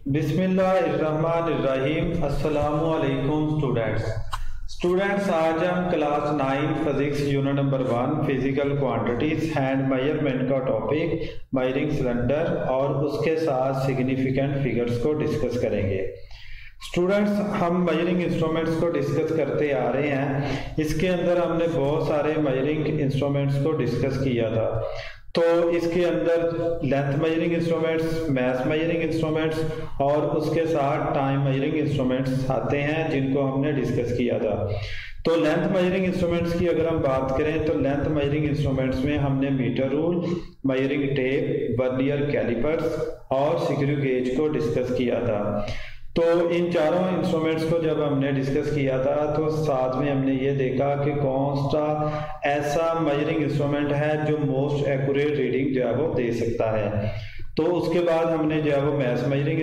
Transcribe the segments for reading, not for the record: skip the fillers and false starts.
बिस्मिल्लाहिर्रहमानिर्रहीम। अस्सलामु अलैकुम स्टूडेंट्स, आज हम class 9 physics unit number 1 physical quantities and measurement का टॉपिक मेजरिंग सिलेंडर और उसके साथ सिग्निफिकेंट फिगर्स को डिस्कस करेंगे। स्टूडेंट्स, हम मेजरिंग इंस्ट्रूमेंट्स को डिस्कस करते आ रहे हैं। इसके अंदर हमने बहुत सारे मेजरिंग इंस्ट्रूमेंट्स को डिस्कस किया था। तो इसके अंदर length measuring instruments, mass measuring instruments और उसके साथ टाइम मेजरिंग इंस्ट्रूमेंट्स आते हैं जिनको हमने डिस्कस किया था। तो लेंथ मेजरिंग इंस्ट्रूमेंट्स की अगर हम बात करें तो लेंथ मेजरिंग इंस्ट्रूमेंट्स में हमने metre rule, measuring tape, vernier callipers और स्क्रू गेज को डिस्कस किया था। तो इन चारों इंस्ट्रूमेंट्स को जब हमने डिस्कस किया था तो साथ में हमने ये देखा कि कौन सा ऐसा मेजरिंग इंस्ट्रूमेंट है जो मोस्ट एक्यूरेट रीडिंग जो है वो दे सकता है। तो उसके बाद हमने जो है वो मैथ मेजरिंग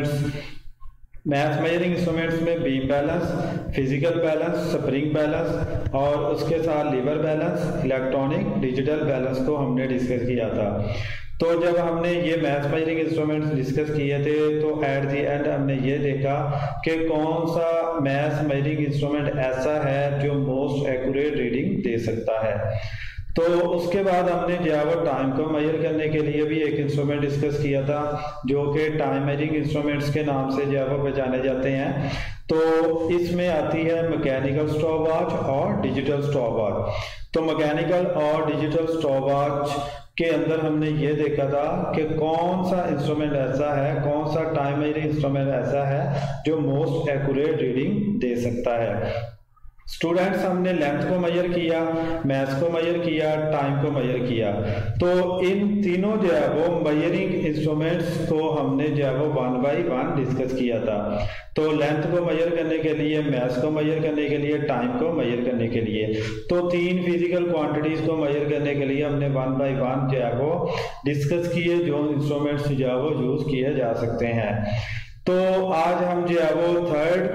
इंस्ट्रूमेंट्स में beam balance, physical balance, spring balance और उसके साथ lever balance, electronic digital balance को हमने डिस्कस किया था। तो जब हमने ये मैथ मेजरिंग इंस्ट्रूमेंट्स डिस्कस किए थे तो एट द एंड हमने ये देखा कि कौन सा मैथ मेजरिंग इंस्ट्रूमेंट ऐसा है जो मोस्ट एक्यूरेट रीडिंग दे सकता है। तो उसके बाद हमने जो है वो टाइम को मेजर करने के लिए भी एक इंस्ट्रूमेंट डिस्कस किया था जो कि टाइम मेजरिंग इंस्ट्रूमेंट्स के नाम से जो है वो पहचाने जाते हैं। तो इसमें आती है मैकेनिकल स्टॉपवॉच और डिजिटल स्टॉपवॉच। तो मैकेनिकल और डिजिटल स्टॉपवॉच के अंदर हमने ये देखा था कि कौन सा इंस्ट्रूमेंट ऐसा है, कौन सा टाइम मेजरिंग इंस्ट्रूमेंट ऐसा है जो मोस्ट एक्यूरेट रीडिंग दे सकता है। स्टूडेंट्स, हमने लेंथ को मेजर किया, मैथ को मेजर किया, टाइम को मेजर किया। तो इन तीनों जो है वो मेजरिंग इंस्ट्रूमेंट्स को हमने जो है वो 1 बाय 1 डिस्कस किया था। तो लेंथ को मेजर करने के लिए, मैथ को मेजर करने के लिए, टाइम को मेजर करने के लिए, तो 3 फिजिकल क्वांटिटीज को मेजर करने के लिए हमने 1 बाय 1 जो है वो डिस्कस किए जो इंस्ट्रूमेंट्स जो है वो यूज किए जा सकते हैं। तो आज हम जो है वो थर्ड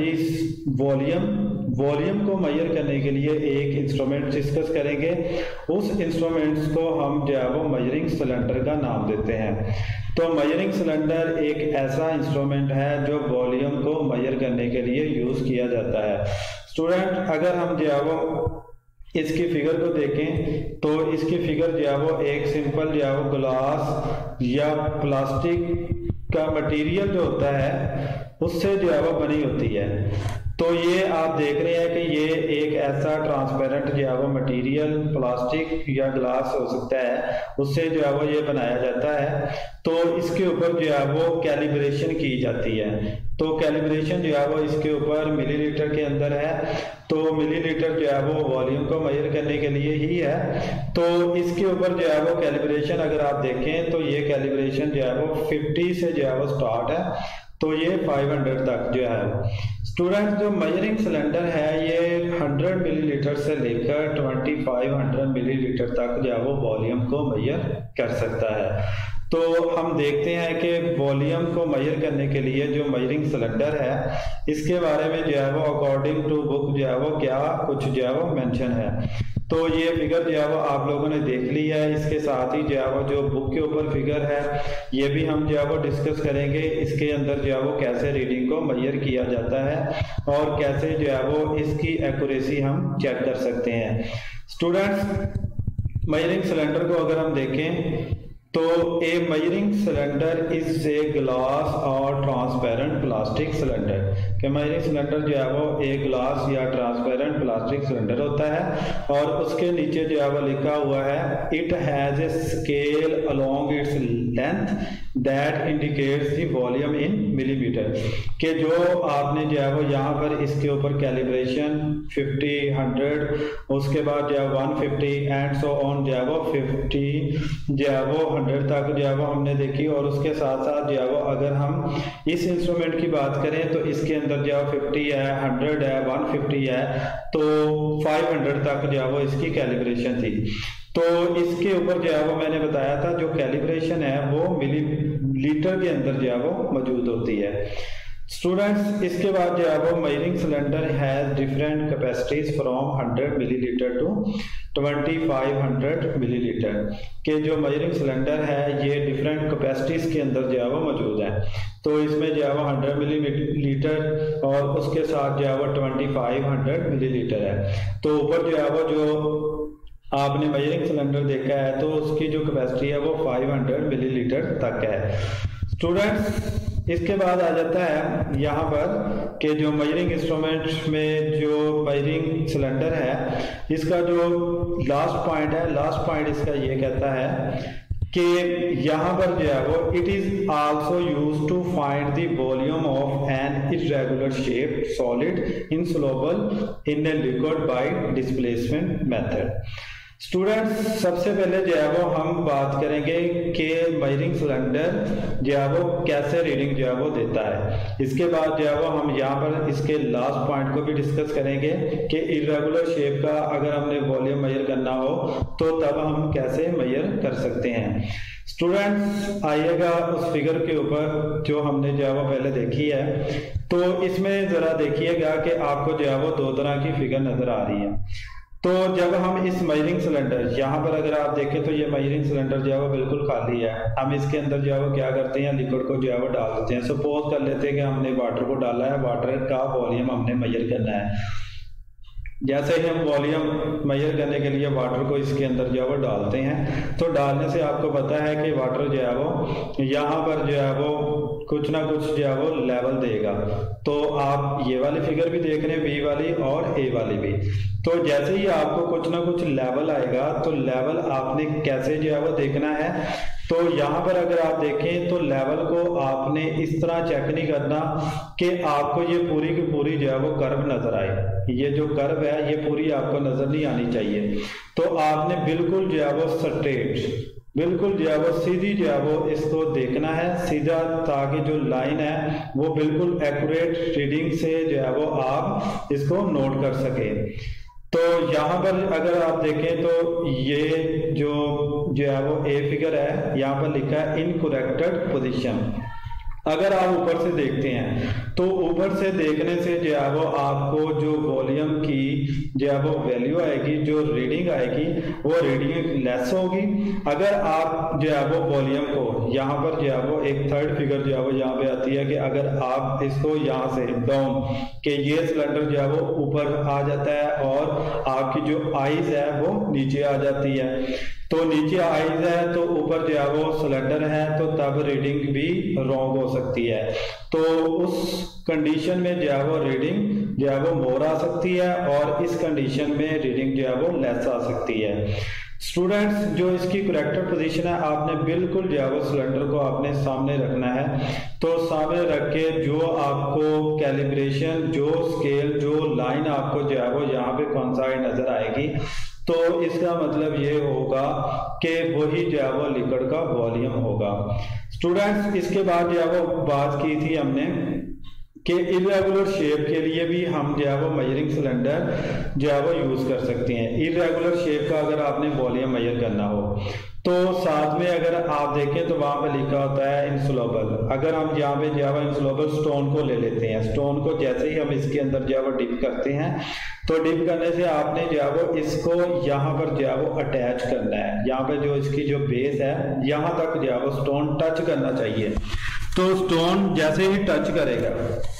क्वांटिटीज वॉल्यूम को मेजर करने के लिए एक इंस्ट्रूमेंट डिस्कस करेंगे। उस इंस्ट्रूमेंट्स को हम जो है वो मेजरिंग सिलेंडर का नाम देते हैं। तो मेजरिंग सिलेंडर एक ऐसा इंस्ट्रूमेंट है जो वॉल्यूम को मेजर करने के लिए यूज किया जाता है। स्टूडेंट, अगर हम जो है वो इसकी फिगर को देखें तो इसकी फिगर जो है वो एक सिंपल जो है वो ग्लास या प्लास्टिक का मटेरियल जो होता है उससे जो है वो बनी होती है। तो ये आप देख रहे हैं कि ये एक ऐसा ट्रांसपेरेंट जो है वो मटेरियल प्लास्टिक या ग्लास हो सकता है, उससे जो है वो ये बनाया जाता है। तो इसके ऊपर जो है वो कैलिब्रेशन की जाती है। तो कैलिब्रेशन जो है वो इसके ऊपर मिलीलीटर के अंदर है। तो मिलीलीटर जो है वो वॉल्यूम को मेजर करने के लिए ही है। तो इसके ऊपर जो है वो कैलिब्रेशन अगर आप देखें तो ये कैलिब्रेशन जो है वो 50 से जो है वो स्टार्ट है, तो ये 500 तक जो है। स्टूडेंट, जो मेजरिंग सिलेंडर है ये 100 मिलीलीटर से लेकर 2500 मिलीलीटर तक जो है वो वॉल्यूम को मेजर कर सकता है। तो हम देखते हैं कि वॉल्यूम को मेजर करने के लिए जो मेजरिंग सिलेंडर है इसके बारे में जो है वो अकॉर्डिंग टू बुक जो है वो क्या कुछ जो है वो मेंशन है। तो ये फिगर जो है वो आप लोगों ने देख ली है। इसके साथ ही जो है वो जो बुक के ऊपर फिगर है ये भी हम जो है वो डिस्कस करेंगे। इसके अंदर जो है वो कैसे रीडिंग को मेजर किया जाता है और कैसे जो है वो इसकी एक्यूरेसी हम चेक कर सकते हैं। स्टूडेंट्स, मेजरिंग सिलेंडर को अगर हम देखें तो a measuring cylinder is a glass और ट्रांसपेरेंट प्लास्टिक सिलेंडर। कि मेजरिंग सिलेंडर जो है वो एक ग्लास या ट्रांसपेरेंट प्लास्टिक सिलेंडर होता है और उसके नीचे जो है वो लिखा हुआ है it has a scale along its length that indicates the volume in millimetre. कि जो आपने जो है वो यहाँ पर इसके ऊपर कैलिब्रेशन 50, 100, उसके बाद जो है 150 एंड सो ऑन जो है वो 50 जो है वो 100 तक जो है वो हमने देखी। और उसके साथ साथ जो है वो अगर हम इस इंस्ट्रूमेंट की बात करें तो इसके अंदर जो है 50 है, 100 है, 150 है, तो 500 तक जो है वो इसकी कैलिब्रेशन थी। तो इसके ऊपर जो है वो मैंने बताया था जो कैलिब्रेशन है वो मिलीलीटर के अंदर जो है वो मौजूद होती है। स्टूडेंट्स, इसके बाद जो है वो measuring cylinder has different capacities from 100 millilitre to 2500 millilitre के जो मेजरिंग सिलेंडर है ये डिफरेंट कैपेसिटीज के अंदर जो है वो मौजूद है। तो इसमें जो है वो 100 मिलीलीटर और उसके साथ जो है वो 2500 मिलीलीटर है। तो ऊपर जो है वो जो आपने मेजरिंग सिलेंडर देखा है तो उसकी जो कैपेसिटी है वो 500 मिलीलीटर तक है। स्टूडेंट्स इसके बाद आ जाता है यहाँ पर कि जो मेजरिंग इंस्ट्रूमेंट में जो मेजरिंग सिलेंडर है इसका जो लास्ट पॉइंट है, लास्ट पॉइंट इसका ये कहता है कि यहाँ पर जो है वो it is also used to find the volume of an irregular shape solid insoluble in a liquid by displacement method. Students सबसे पहले जो है वो हम बात करेंगे कि मेजरिंग सिलेंडर जो है वो कैसे रीडिंग जो है वो देता है। इसके बाद जो है वो हम यहाँ पर इसके लास्ट पॉइंट को भी डिस्कस करेंगे कि इर्रेगुलर शेप का अगर हमने वॉल्यूम मेजर करना हो तो तब हम कैसे मेजर कर सकते हैं। स्टूडेंट्स आइएगा उस फिगर के ऊपर जो हमने जो है वो पहले देखी है, तो इसमें जरा देखिएगा कि आपको जो है वो दो तरह की फिगर नजर आ रही है। तो जब हम इस मेजरिंग सिलेंडर यहाँ पर अगर आप देखें तो ये मेजरिंग सिलेंडर जो है वो बिल्कुल खाली है। हम इसके अंदर जो है वो क्या करते हैं, लिक्विड को जो है वो डाल देते हैं। सपोज कर लेते हैं कि हमने वाटर को डाला है, वाटर का वॉल्यूम हमने मेजर करना है। जैसे ही हम वॉल्यूम मेजर करने के लिए वाटर को इसके अंदर जो है वो डालते हैं तो डालने से आपको पता है कि वाटर जो है वो यहाँ पर जो है वो कुछ ना कुछ जो है वो लेवल देगा। तो आप ये वाली फिगर भी देख रहे हैं, बी वाली और ए वाली भी। तो जैसे ही आपको कुछ ना कुछ लेवल आएगा तो लेवल आपने कैसे जो है वो देखना है। तो यहाँ पर अगर आप देखें तो लेवल को आपने इस तरह चेक नहीं करना कि आपको ये पूरी की पूरी जो है वो कर्व नजर आए। ये जो कर्व है ये पूरी आपको नजर नहीं आनी चाहिए। तो आपने बिल्कुल जो है वो स्ट्रेट, बिल्कुल जो है वो सीधी जो है वो इसको देखना है सीधा, ताकि जो लाइन है वो बिल्कुल एक्यूरेट रीडिंग से जो है वो आप इसको नोट कर सके। तो यहाँ पर अगर आप देखें तो ये जो है वो ए फिगर है, यहाँ पर लिखा है इनकरेक्टेड पोजीशन। अगर आप ऊपर से देखते हैं तो ऊपर से देखने से जो है वो आपको जो वॉल्यूम की जो है वो वैल्यू आएगी, जो रीडिंग आएगी वो रीडिंग लेस होगी। अगर आप जो है वो वॉल्यूम को यहाँ पर जो है वो एक थर्ड फिगर जो है वो यहाँ पे आती है कि अगर आप इसको यहाँ से डाउन कि ये सिलेंडर जो है वो ऊपर आ जाता है और आपकी जो आईज है वो नीचे आ जाती है। तो नीचे आईज है तो ऊपर जो है वो सिलेंडर है, तो तब रीडिंग भी रॉन्ग हो सकती है। तो उस कंडीशन में जो है वो रीडिंग जो है वो मोर आ सकती है और इस कंडीशन में रीडिंग जो है वो लेस आ सकती है। स्टूडेंट्स जो इसकी करेक्टेड पोजीशन है आपने बिल्कुल जो है वो सिलेंडर को आपने सामने रखना है। तो सामने रख के जो आपको कैलिब्रेशन, जो स्केल, जो लाइन आपको जो है वो यहाँ पे कौन सा नजर आएगी तो इसका मतलब ये होगा कि वही जो है वो लिक्विड का वॉल्यूम होगा। स्टूडेंट्स इसके बाद जो है वो बात की थी हमने कि इरेगुलर शेप के लिए भी हम जो है वो मेजरिंग सिलेंडर जो है वो यूज कर सकते हैं। इरेगुलर शेप का अगर आपने वॉल्यूम मेजर करना हो तो साथ में अगर आप देखें तो वहां पे लिखा होता है इंसोल्यूबल। अगर हम यहाँ पे जो है वो इंसोल्यूबल स्टोन को ले लेते हैं, स्टोन को जैसे ही हम इसके अंदर जो है वो डिप करते हैं तो डिप करने से आपने जो है वो इसको यहाँ पर जो है वो अटैच करना है। यहाँ पे जो इसकी जो बेस है यहाँ तक जो है वो स्टोन टच करना चाहिए। तो स्टोन जैसे ही टच करेगा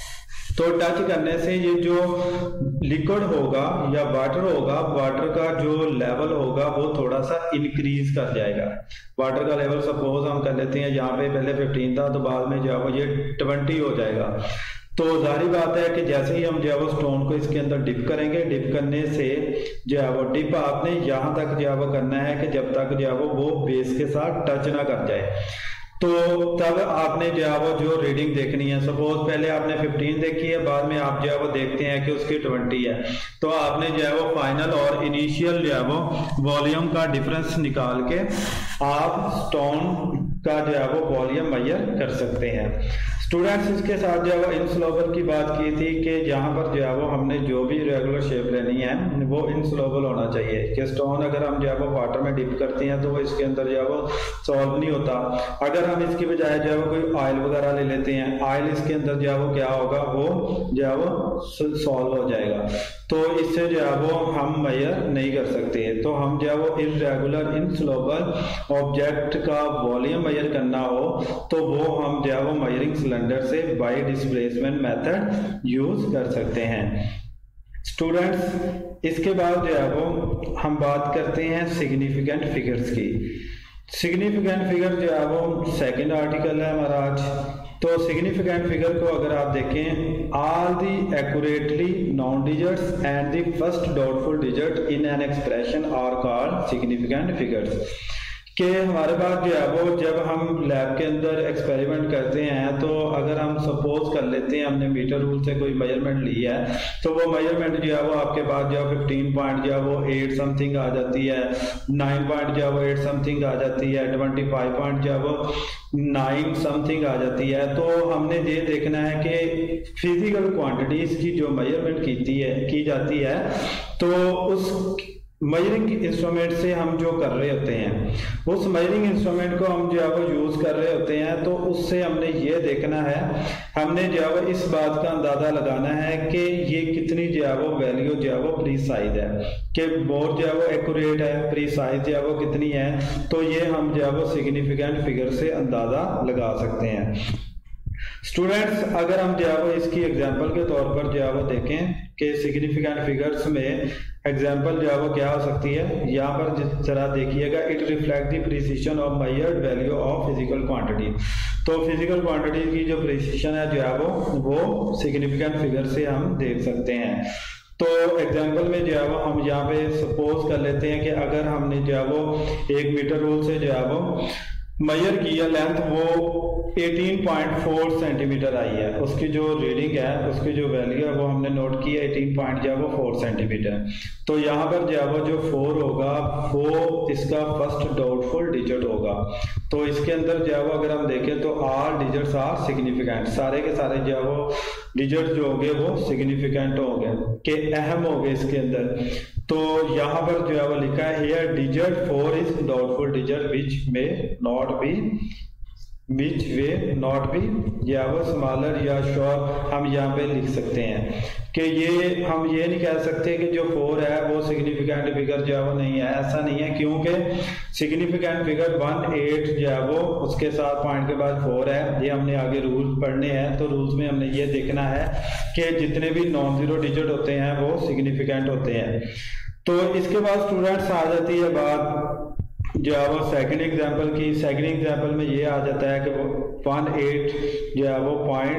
तो टच करने से ये जो लिक्विड होगा या वाटर होगा, वाटर का जो लेवल होगा वो थोड़ा सा इंक्रीज कर जाएगा। वाटर का लेवल सपोज हम कर लेते हैं यहाँ पे पहले 15 था तो बाद में जो है वो ये 20 हो जाएगा। तो जाहिर बात है कि जैसे ही हम जो है वो स्टोन को इसके अंदर डिप करेंगे, डिप करने से जो है वो डिप आपने यहाँ तक जो है वो करना है कि जब तक जो है वो बेस के साथ टच ना कर जाए। तो तब आपने जो है वो जो रीडिंग देखनी है, सपोज पहले आपने 15 देखी है, बाद में आप जो है वो देखते हैं कि उसकी 20 है, तो आपने जो है वो फाइनल और इनिशियल जो है वो वॉल्यूम का डिफरेंस निकाल के आप स्टोन का जो है वो वॉल्यूम मेजर कर सकते हैं। स्टूडेंट्स, इसके साथ जो है वो इनसोल्यूबल की बात की थी कि यहाँ पर जो है वो हमने जो भी रेगुलर शेप लेनी है वो इनसोल्यूबल होना चाहिए। कि स्टोन अगर हम जो है वो वाटर में डिप करते हैं तो वो इसके अंदर जो है वो सॉल्व नहीं होता। अगर हम इसकी बजाय जो है वो कोई ऑयल वगैरह ले लेते हैं, ऑयल इसके अंदर जो है वो क्या होगा, वो जो है वो सॉल्व हो जाएगा। तो इससे जो है वो हम मेजर नहीं कर सकते। तो हम जो है वो इर्रेगुलर इनसोल्यूबल ऑब्जेक्ट का वॉल्यूम मेजर करना हो तो वो हम जो है वो मेजरिंग सिलेंडर से बाय डिस्प्लेसमेंट मेथड यूज कर सकते हैं। स्टूडेंट्स, इसके बाद जो है वो हम बात करते हैं सिग्निफिकेंट फिगर्स की। सिग्निफिकेंट फिगर जो है वो सेकंड आर्टिकल है हमारा आज। तो सिग्निफिकेंट फिगर को अगर आप देखें, all the accurately known digits and the first doubtful digit in an expression are called significant figures. कि हमारे पास जो है वो जब हम लैब के अंदर एक्सपेरिमेंट करते हैं तो अगर हम सपोज कर लेते हैं हमने मीटर रूल से कोई मेजरमेंट ली है तो वो मेजरमेंट जो है वो आपके पास जो 15 पॉइंट जो है वो 8 समथिंग आ जाती है, 9 पॉइंट जो है वो 8 समथिंग आ जाती है, 25 पॉइंट जो है वो 9 समथिंग आ जाती है। तो हमने ये देखना है कि फिजिकल क्वांटिटीज की जो मेजरमेंट की जाती है तो उस मेजरिंग इंस्ट्रूमेंट से हम जो कर रहे होते हैं, उस मेजरिंग इंस्ट्रूमेंट को हम जो है वो यूज कर रहे होते हैं तो उससे हमने ये देखना है, हमने जो है वो इस बात का अंदाजा लगाना है कि ये कितनी जो है वो वैल्यू जो है वो प्रीसाइज है, कि मोर जो है वो एक्यूरेट है, प्रीसाइज जो है वो कितनी है। तो ये हम जो है वो सिग्निफिकेंट फिगर से अंदाजा लगा सकते हैं। स्टूडेंट्स, अगर हम जो है वो इसकी एग्जांपल के तौर पर जो है वो देखें कि सिग्निफिकेंट फिगर्स में एग्जांपल जो है वो क्या हो सकती है, यहाँ पर जरा देखिएगा, it reflect the precision of measured value of physical quantity. तो फिजिकल क्वांटिटी की जो प्रिसिशन है जो है वो सिग्निफिकेंट फिगर से हम देख सकते हैं। तो एग्जांपल में जो है वो हम यहाँ पे सपोज कर लेते हैं कि अगर हमने जो है वो 1 मीटर रूल से जो है वो मेजर किया लेंथ, वो 18.4 सेंटीमीटर आई है, उसकी जो रीडिंग है, उसकी जो वैल्यू है वो हमने नोट की है 18.4 सेंटीमीटर। तो यहाँ पर जो है वो जो 4 होगा वो इसका फर्स्ट डाउटफुल डिजिट होगा। तो इसके अंदर जो है वो अगर हम देखें तो ऑल डिजिट्स आर सिग्निफिकेंट, सारे के सारे जो है वो डिजिट जो होंगे वो सिग्निफिकेंट होंगे, के अहम होंगे इसके अंदर। तो यहाँ पर जो है वो लिखा है here digit 4 is doubtful digit which way not be या वो स्मॉलर या शॉर्ट हम यहाँ पे लिख सकते हैं कि ये हम ये नहीं कह सकते कि जो 4 है वो सिग्निफिकेंट फिगर जो है वो नहीं है, ऐसा नहीं है, क्योंकि सिग्निफिकेंट फिगर 1 8 जो है वो उसके साथ पॉइंट के बाद 4 है। ये हमने आगे रूल पढ़ने हैं, तो रूल्स में हमने ये देखना है कि जितने भी नॉन जीरो डिजिट होते हैं वो सिग्निफिकेंट होते हैं। तो इसके बाद स्टूडेंट्स आ जाती है बात जो है वो सेकंड एग्जांपल की। सेकंड एग्जांपल में ये आ जाता है कि 18 जो है वो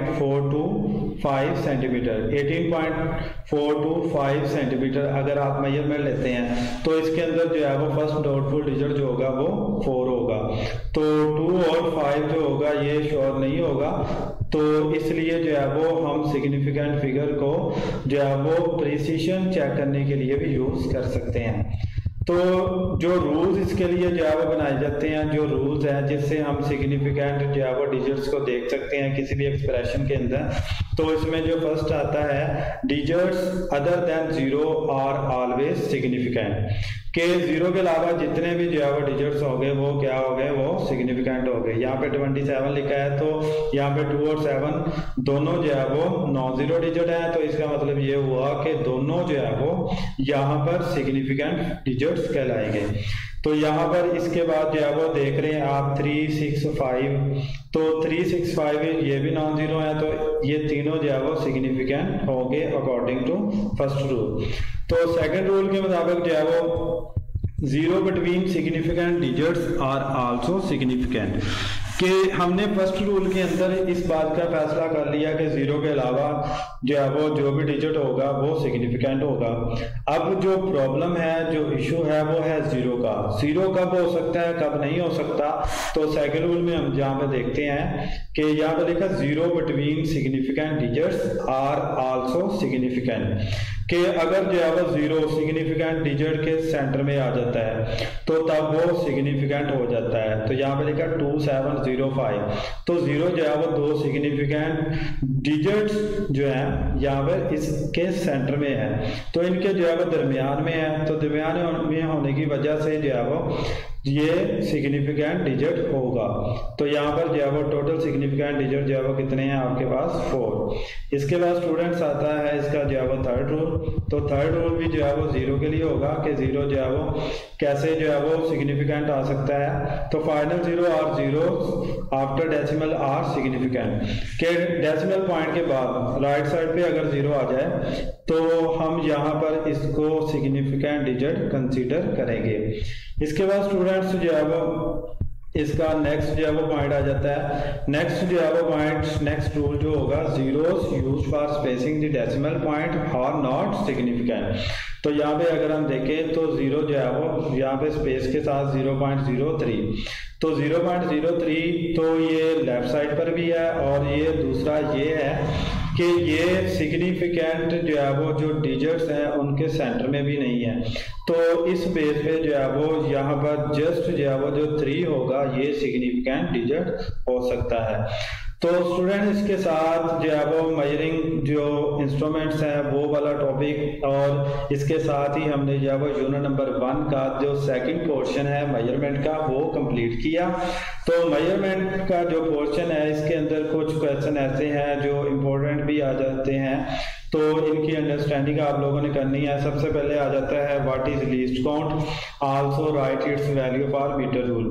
0.425 सेंटीमीटर, 18.425 सेंटीमीटर अगर आप मेजरमेंट लेते हैं तो इसके अंदर जो है वो फर्स्ट डाउटफुल डिजिट जो होगा वो 4 होगा। तो 2 और 5 जो होगा ये श्योर नहीं होगा, तो इसलिए जो है वो हम सिग्निफिकेंट फिगर को जो है वो प्रिसिशन चेक करने के लिए भी यूज कर सकते हैं। तो जो रूल्स इसके लिए जो है वो बनाए जाते हैं, जो रूल्स हैं जिससे हम सिग्निफिकेंट जो है वो डिजिट्स को देख सकते हैं किसी भी एक्सप्रेशन के अंदर, तो इसमें जो फर्स्ट आता है digits other than 0 are always significant, के 0 के अलावा जितने भी जो है वो डिजिट्स हो गए वो क्या हो गए, वो सिग्निफिकेंट हो गए। यहाँ पे 27 लिखा है तो यहाँ पे 2 और 7 दोनों जो है वो नॉन जीरो डिजिट है, तो इसका मतलब ये हुआ कि दोनों जो है वो यहाँ पर सिग्निफिकेंट डिजिट्स कहलाएंगे। तो यहाँ पर इसके बाद जो है वो देख रहे हैं आप 3 6 5, तो 3 6 5 ये भी नॉन जीरो है, तो ये तीनों जो है वो सिग्निफिकेंट होंगे अकॉर्डिंग टू फर्स्ट रूल। तो सेकंड रूल के मुताबिक जो है वो 0 between significant digits are also significant, कि हमने फर्स्ट रूल के अंदर इस बात का फैसला कर लिया कि 0 के अलावा जो है वो जो भी डिजिट होगा वो सिग्निफिकेंट होगा। अब जो प्रॉब्लम है, जो इशू है वो है 0 का। 0 कब हो सकता है, कब नहीं हो सकता, तो सेकंड रूल में हम जहाँ पे देखते हैं कि यहाँ पे लिखा 0 between significant digits are also significant, कि अगर जो है वो 0 सिग्निफिकेंट डिजिट के सेंटर में आ जाता है तो तब वो सिग्निफिकेंट हो जाता है। तो यहाँ पे लिखा 2705, तो 0 जो है वो 2 सिग्निफिकेंट डिजिट्स जो है यहाँ पे इसके सेंटर में है, तो इनके जो है वो दरमियान में है, तो दरमियान में होने की वजह से जो है वो ये सिग्निफिकेंट डिजिट होगा। तो यहाँ पर जो है वो टोटल सिग्निफिकेंट डिजिट जो है वो कितने हैं आपके पास 4। इसके बाद स्टूडेंट्स आता है इसका जो है वो थर्ड रूल। तो थर्ड रूल भी जो है वो 0 के लिए होगा कि 0 जो है वो कैसे जो है वो सिग्निफिकेंट आ सकता है। तो फाइनल 0 और 0 आफ्टर डेसिमल आर सिग्निफिकेंट, के डेसिमल पॉइंट के बाद राइट साइड पे अगर 0 आ जाए तो हम यहाँ पर इसको सिग्निफिकेंट डिजिट कंसीडर करेंगे। इसके बाद स्टूडेंट्स जो है वो इसका नेक्स्ट जो है वो पॉइंट आ जाता है। नेक्स्ट जो है वो पॉइंट, नेक्स्ट रूल जो होगा, zeros used for spacing the decimal point are not significant. तो यहाँ पे अगर हम देखें तो 0 जो है वो यहाँ पे स्पेस के साथ 0.03, तो 0.03 तो ये लेफ्ट साइड पर भी है और ये दूसरा ये है कि ये सिग्निफिकेंट जो है वो जो डिजिट्स हैं उनके सेंटर में भी नहीं है। तो इस बेस पे जो है वो यहाँ पर जस्ट जो है वो जो 3 होगा ये सिग्निफिकेंट डिजिट हो सकता है। तो स्टूडेंट इसके साथ जो है वो मेजरिंग जो इंस्ट्रूमेंट्स हैं वो वाला टॉपिक और इसके साथ ही हमने जो है वो यूनिट नंबर 1 का जो सेकंड पोर्शन है मेजरमेंट का वो कंप्लीट किया। तो मेजरमेंट का जो पोर्शन है इसके अंदर कुछ क्वेश्चन ऐसे हैं जो इम्पोर्टेंट भी आ जाते हैं, तो इनकी अंडरस्टैंडिंग आप लोगों ने करनी है। सबसे पहले आ जाता है what is least count, also write its value for metre rule.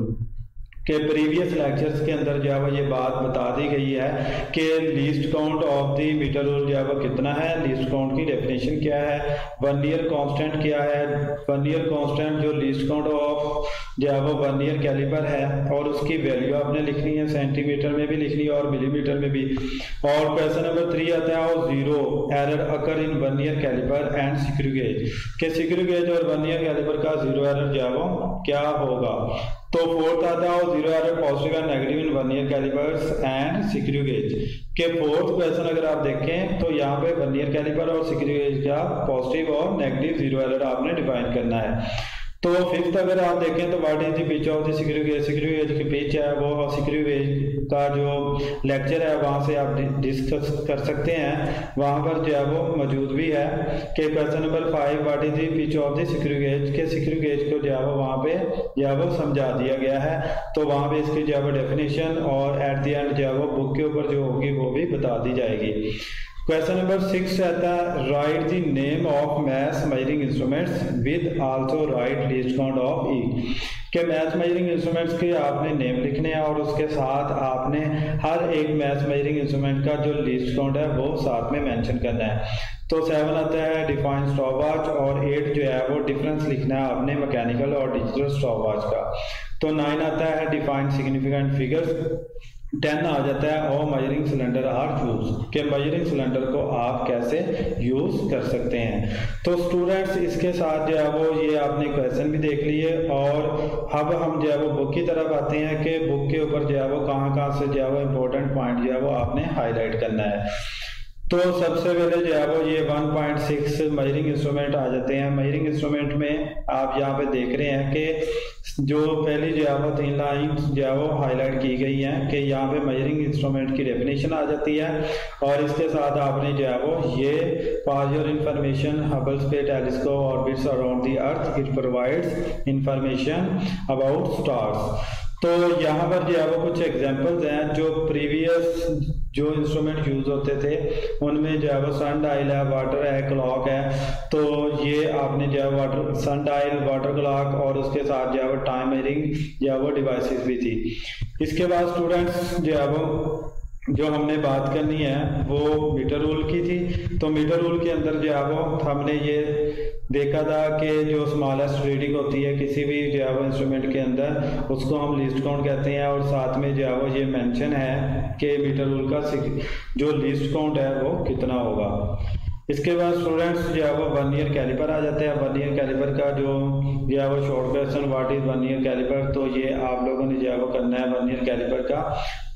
के प्रीवियस लेक्चर्स के अंदर जो है वो ये बात बता दी गई है कि least count of the metre rule जो है वो कितना है, लीस्ट काउंट की डेफिनेशन क्या है, वर्नियर कांस्टेंट क्या है। वर्नियर कांस्टेंट जो लीस्ट काउंट ऑफ जो है वो वर्नियर कैलिपर है और उसकी वैल्यू आपने लिखनी है, सेंटीमीटर में भी लिखनी है और मिलीमीटर में भी। और क्वेश्चन नंबर 3 आता है और 0 error occur in vernier calliper and screw gauge, के स्क्रू गेज और वर्नियर कैलिपर का 0 एरर जो है वो क्या होगा। तो फोर्थ आता है 0 error positive and negative in vernier callipers and screw gauge, के फोर्थ क्वेश्चन अगर आप देखें तो यहाँ पे वर्नियर कैलिपर और स्क्रू गेज का पॉजिटिव और नेगेटिव 0 एरर आपने डिफाइन करना है। तो फिफ्थ अगर आप देखें तो what is the pitch of the screw gauge, screw gauge की पिच है वो स्क्रू गेज का जो लेक्चर है वहां से आप डिस्कस कर सकते हैं, वहां पर जो है वो मौजूद भी है। कि question number 5 what is the pitch of the screw gauge, के स्क्रू गेज को जो है वो वहां पे जो है वो समझा दिया गया है, तो वहां पे इसकी जो है वो डेफिनेशन और एट द एंड जो है वो बुक के ऊपर जो होगी वो भी बता दी जाएगी। क्वेश्चन नंबर 6 रहता है write the name of mass measuring instruments with also write least count of each, के मैथ मेजरिंग इंस्ट्रूमेंट्स के आपने नेम लिखने हैं और उसके साथ आपने हर एक मैथ मेजरिंग इंस्ट्रूमेंट का जो लीस्ट काउंट है वो साथ में मेंशन करना है। तो 7 आता है डिफाइन स्टॉपवॉच और 8 जो है वो डिफरेंस लिखना है आपने मैकेनिकल और डिजिटल स्टॉपवॉच का। तो 9 आता है डिफाइन सिग्निफिकेंट फिगर्स। 10 आ जाता है और मेजरिंग सिलेंडर आर यूज, के मेजरिंग सिलेंडर को आप कैसे यूज कर सकते हैं। तो स्टूडेंट्स इसके साथ जो है वो ये आपने क्वेश्चन भी देख लिए और अब हम जो है वो बुक की तरफ आते हैं कि बुक के ऊपर जो है वो कहाँ से जो है वो इम्पोर्टेंट पॉइंट जो है वो आपने हाईलाइट करना है। तो सबसे पहले जो है वो ये 1.6 मेजरिंग इंस्ट्रूमेंट आ जाते हैं। मेजरिंग इंस्ट्रूमेंट में आप यहाँ पे देख रहे हैं कि जो पहली जो है वो 3 लाइन जो है वो हाईलाइट की गई हैं कि यहाँ पे मेजरिंग इंस्ट्रूमेंट की डेफिनेशन आ जाती है और इसके साथ आपने जो है वो ये for your information Hubble space telescope orbits around the Earth, it provides information about stars. तो यहाँ पर जो है वो कुछ एग्जांपल्स हैं जो प्रीवियस जो इंस्ट्रूमेंट यूज होते थे उनमें जो है वो सन डायल है, वाटर है, क्लॉक है। तो ये आपने जो है water sundial, water clock और उसके साथ जो है वो टाइम मेजरिंग जो है वो डिवाइसेस भी थी। इसके बाद स्टूडेंट्स जो है वो जो हमने बात करनी है वो मीटर रूल की थी। तो मीटर रूल के अंदर जो है वो हमने ये देखा था कि जो स्मॉलेस्ट रीडिंग होती है किसी भी जो है वो इंस्ट्रूमेंट के अंदर उसको हम लीस्ट काउंट कहते हैं और साथ में जो है वो ये मेंशन है कि मीटर रूल का जो लीस्ट काउंट है वो कितना होगा। इसके बाद स्टूडेंट्स जो है वो वर्नियर कैलिपर आ जाते हैं। वर्नियर कैलिपर का जो है वो short question what is vernier calliper, तो ये आप लोगों ने जो है वो करना है। वर्नियर कैलिपर का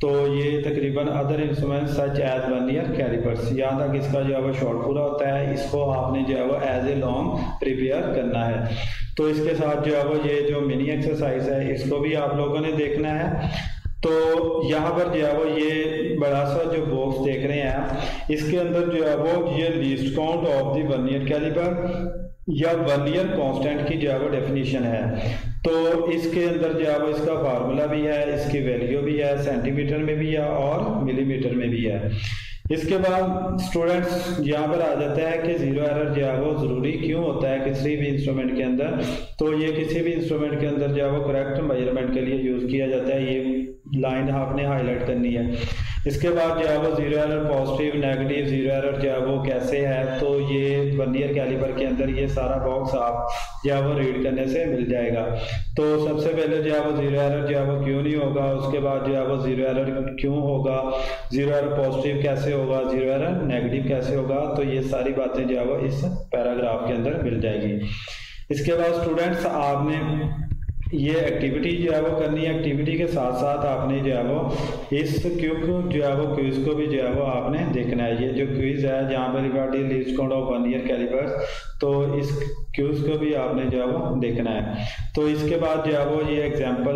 तो ये तकरीबन other instrument such as vernier callipers, यहाँ तक इसका जो है वो शॉर्ट पूरा होता है। इसको आपने जो है वो एज ए लॉन्ग प्रिपेयर करना है। तो इसके साथ जो है वो ये जो मिनी एक्सरसाइज है इसको भी आप लोगों ने देखना है। तो यहाँ पर जो है वो ये बड़ा सा जो बॉक्स देख रहे हैं आप, इसके अंदर जो है वो ये least count of the vernier calliper या वर्नियर कांस्टेंट की जो है वो डेफिनेशन है। तो इसके अंदर जो है वो इसका फार्मूला भी है, इसकी वैल्यू भी है, सेंटीमीटर में भी है और मिलीमीटर में भी है। इसके बाद स्टूडेंट्स यहाँ पर आ जाता है कि जीरो एरर जो है वो जरूरी क्यों होता है किसी भी इंस्ट्रूमेंट के अंदर। तो ये किसी भी इंस्ट्रूमेंट के अंदर जो है वो करेक्ट मेजरमेंट के लिए यूज किया जाता है, ये लाइन आपने हाईलाइट करनी है। इसके बाद जो है वो zero error, positive, negative, zero error जो है वो कैसे है, तो ये वर्नियर कैलिपर के अंदर ये सारा बॉक्स आप जो है वो रीड करने से मिल जाएगा। तो सबसे पहले जो है वो जीरो एरर जो है वो क्यों नहीं होगा, उसके बाद जो है वो जीरो एरर क्यों होगा, जीरो एरर पॉजिटिव कैसे होगा, जीरो एरर नेगेटिव कैसे होगा, तो ये सारी बातें जो है वो इस पैराग्राफ के अंदर मिल जाएगी। इसके बाद स्टूडेंट्स आपने ये एक्टिविटी जो है वो करनी है। एक्टिविटी के साथ साथ आपने जो है वो इस क्विज को भी जो है वो आपने देखना है। ये जो क्विज है जहाँ पर regarding least count of vernier callipers, तो इस क्विज को भी आपने जो है वो देखना है। तो इसके बाद जो है वो ये एग्जाम्पल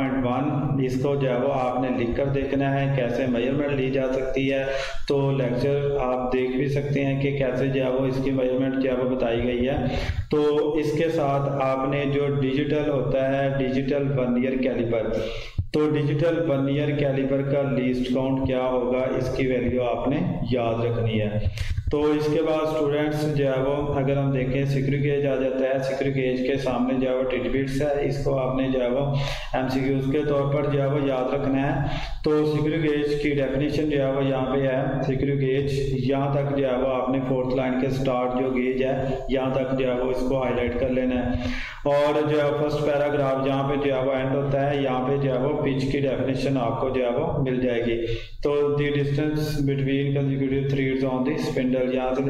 1.1 इसको जो है वो आपने लिख कर देखना है कैसे मेजरमेंट ली जा सकती है। तो लेक्चर आप देख भी सकते हैं कि कैसे जो है वो इसकी मेजरमेंट जो है वो बताई गई है। तो इसके साथ आपने जो डिजिटल होता है, डिजिटल वर्नियर कैलिपर, तो डिजिटल वर्नियर कैलिपर का लीस्ट काउंट क्या होगा, इसकी वैल्यू आपने याद रखनी है। तो इसके बाद स्टूडेंट्स जो है वो अगर हम देखें सिक्रू गेज आ जाता है। सिक्रू गेज के सामने जो है वो टिडबिट्स है, इसको आपने जो है वो एमसीक्यूज के तौर पर जो है वो याद रखना है। तो सिक्रू गेज की डेफिनेशन जो है वो यहाँ पे है। सिक्रू गेज यहाँ तक जो है वो आपने फोर्थ लाइन के स्टार्ट जो गेज है यहाँ तक जो है वो इसको हाईलाइट कर लेना है। और जो है फर्स्ट पैराग्राफ जहाँ पे जो है वो एंड होता है, यहाँ पे जो है वो पिच की डेफिनेशन आपको जो है वो मिल जाएगी। तो the distance between consecutive threads on the spindle, यहाँ से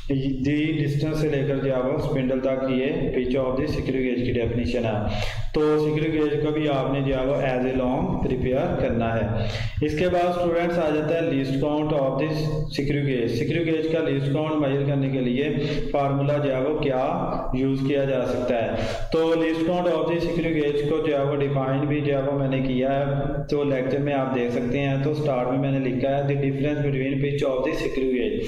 दी डिस्टेंस से लेकर जो है वो स्पिंडल तक ये pitch of the screw gauge की डेफिनेशन है। तो सिक्रू गेज को भी आपने जो है वो एज ए लॉन्ग प्रिपेयर करना है। इसके बाद स्टूडेंट्स आ जाता है least count of this screw gauge. Screw gauge का लीस्ट काउंट मेजर करने के लिए फार्मूला जो है वो क्या यूज किया जा सकता है। तो least count of this screw gauge को जो है वो डिफाइन भी जो है वो मैंने किया है, तो लेक्चर में आप देख सकते हैं। तो स्टार्ट में मैंने लिखा है the difference between pitch of the screw gauge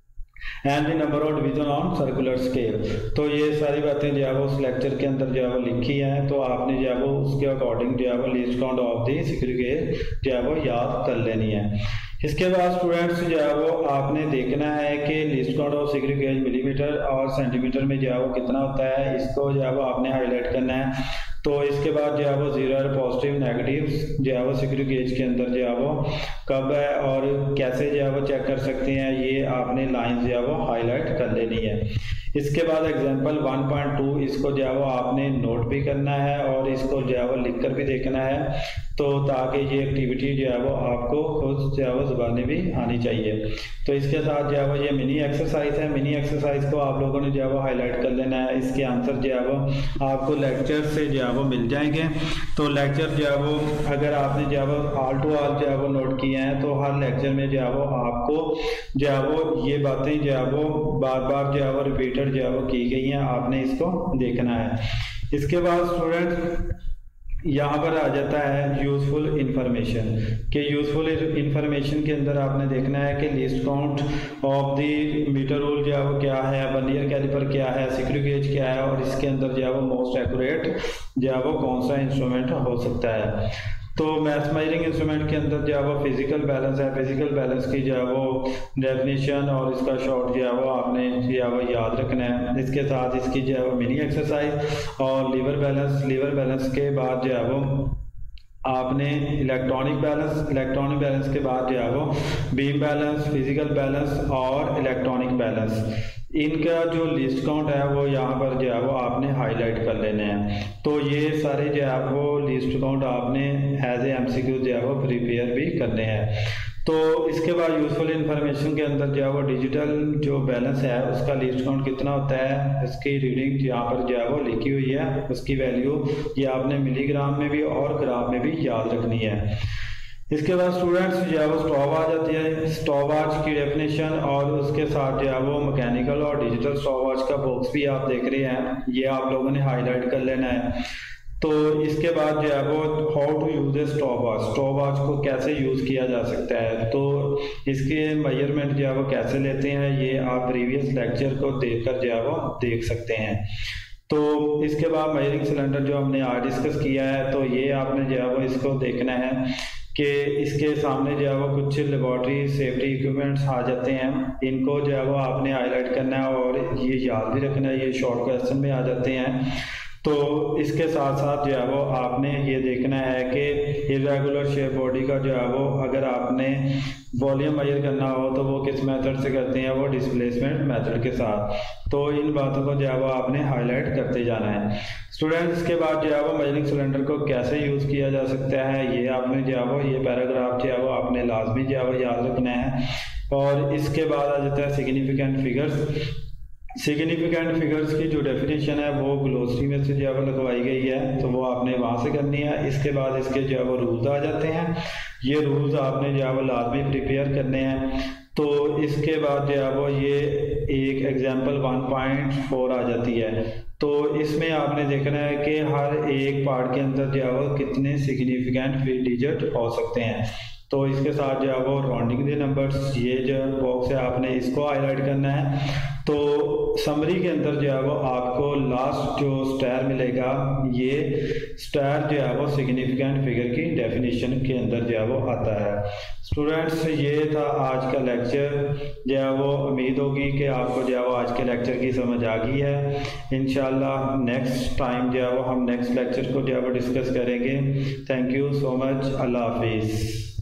and the number of division on circular scale. तो ये सारी बातें जो है वो उस लेक्चर के अंदर जो है वो लिखी हैं। तो आपने जो है वो उसके अकॉर्डिंग जो है वो least count of the screw gauge जो है वो याद कर लेनी है। इसके बाद स्टूडेंट्स जो है वो आपने देखना है कि least count of screw gauge millimetre और सेंटीमीटर में जो है वो कितना होता है, इसको जो है वो आपने हाईलाइट करना है। तो इसके बाद जो है वो जीरो एरर, पॉजिटिव, नेगेटिव जो है वो सिक्रू गेज के अंदर जो है वो कब है और कैसे जो है वो चेक कर सकते हैं, ये आपने लाइन जो है वो हाईलाइट कर लेनी है। इसके बाद एग्जांपल 1.2 इसको जो है वो आपने नोट भी करना है और इसको जो है वो लिख कर भी देखना है, तो ताकि ये एक्टिविटी जो है वो आपको खुद जो है वो जुबानी भी आनी चाहिए। तो इसके साथ जो है वो ये मिनी एक्सरसाइज है। मिनी एक्सरसाइज को आप लोगों ने जो है वो हाईलाइट कर लेना है। इसके आंसर जो है वो आपको लेक्चर से जो है वो मिल जाएंगे। तो लेक्चर जो है वो अगर आपने जो है वो ऑल टू ऑल जो है वो नोट किए हैं, तो हर लेक्चर में जो है वो आपको जो है वो ये बातें जो है वो बार बार जो है वो रिपीटेड जो है वो की गई हैं, आपने इसको देखना है। इसके बाद स्टूडेंट यहाँ पर आ जाता है यूजफुल इंफॉर्मेशन के यूजफुल इंफॉर्मेशन के अंदर आपने देखना है कि least count of the metre rule जो है वो क्या है, वर्नियर कैलिपर क्या है, सिक्रू गेज क्या है और इसके अंदर जो है वो मोस्ट एक्यूरेट जो है वो कौन सा इंस्ट्रूमेंट हो सकता है। तो मैथ मेजरिंग इंस्ट्रूमेंट के अंदर जो है वो फिजिकल बैलेंस है। फिजिकल बैलेंस की जो है वो डेफिनेशन और इसका शॉर्ट जो है वो आपने जो है वो याद रखना है। इसके साथ इसकी जो है वो मिनी एक्सरसाइज और लीवर बैलेंस के बाद जो है वो आपने इलेक्ट्रॉनिक बैलेंस के बाद जो है वो बीम बैलेंस, फिजिकल बैलेंस और इलेक्ट्रॉनिक बैलेंस, इनका जो लिस्ट काउंट है वो यहाँ पर जो है वो आपने हाईलाइट कर लेने हैं। तो ये सारे जो है वो लिस्ट काउंट आपने एज ए एमसीक्यू जो है वो प्रिपेयर भी करने हैं। तो इसके बाद यूजफुल इंफॉर्मेशन के अंदर जो है वो डिजिटल जो बैलेंस है उसका लिस्ट काउंट कितना होता है, उसकी रीडिंग यहाँ पर जो है वो लिखी हुई है, उसकी वैल्यू ये आपने मिलीग्राम में भी और ग्राम में भी याद रखनी है। इसके बाद स्टूडेंट्स जो है वो स्टॉप वॉच आती है। स्टॉप वॉच की डेफिनेशन और उसके साथ जो है वो मैकेनिकल और डिजिटल स्टॉप वॉच का बॉक्स भी आप देख रहे हैं, ये आप लोगों ने हाईलाइट कर लेना है। तो इसके बाद जो है वो how to use a stopwatch, stopwatch को कैसे यूज किया जा सकता है, तो इसके मेजरमेंट जो है वो कैसे लेते हैं, ये आप प्रीवियस लेक्चर को देखकर जो है वो देख सकते हैं। तो इसके बाद मेजरिंग सिलेंडर जो हमने आज डिस्कस किया है, तो ये आपने जो है वो इसको देखना है कि इसके सामने जो है वो कुछ लेबॉर्ट्री सेफ्टी इक्विपमेंट्स आ जाते हैं, इनको जो है वो आपने हाईलाइट करना है और ये याद भी रखना है, ये शॉर्ट क्वेश्चन में आ जाते हैं। तो इसके साथ साथ जो है वो आपने ये देखना है कि इरेगुलर शेप बॉडी का जो है वो अगर आपने वॉल्यूम मेजर करना हो तो वो किस मेथड से करते हैं, वो डिस्प्लेसमेंट मेथड के साथ। तो इन बातों को जो है वो आपने हाईलाइट करते जाना है। स्टूडेंट्स के बाद जो है वो मेजरिंग सिलेंडर को कैसे यूज़ किया जा सकता है, ये आपने जो है वो ये पैराग्राफ जो है वो आपने लाजमी जो है वो याद रखना है। और इसके बाद आ जाता है सिग्निफिकेंट फिगर्स। सिग्निफिकेंट फिगर्स की जो डेफिनेशन है वो ग्लोसरी में से जो है वो लगवाई गई है, तो वो आपने वहाँ से करनी है। इसके बाद इसके जो है वो रूल्स आ जाते हैं, ये रूल्स आपने जो है वो लाजमी प्रिपेयर करने हैं। तो इसके बाद जो है वो ये एक एग्जाम्पल 1.4 आ जाती है, तो इसमें आपने देखना है कि हर एक पार्ट के अंदर जो है वो कितने सिग्निफिकेंट डिजिट हो सकते हैं। तो इसके साथ जो है वो राउंडिंग द नंबर्स, ये जो बॉक्स है आपने इसको हाईलाइट करना है। तो समरी के अंदर जो है वो आपको लास्ट जो स्टार मिलेगा, ये स्टार जो है वो सिग्निफिकेंट फिगर की डेफिनेशन के अंदर जो है वो आता है। स्टूडेंट्स ये था आज का लेक्चर, जो है वो उम्मीद होगी कि आपको जो है वो आज के लेक्चर की समझ आ गई है। इंशाल्लाह नेक्स्ट टाइम जो है वो हम नेक्स्ट लेक्चर को जो है वो डिस्कस करेंगे। थैंक यू सो मच, अल्लाह हाफिज़।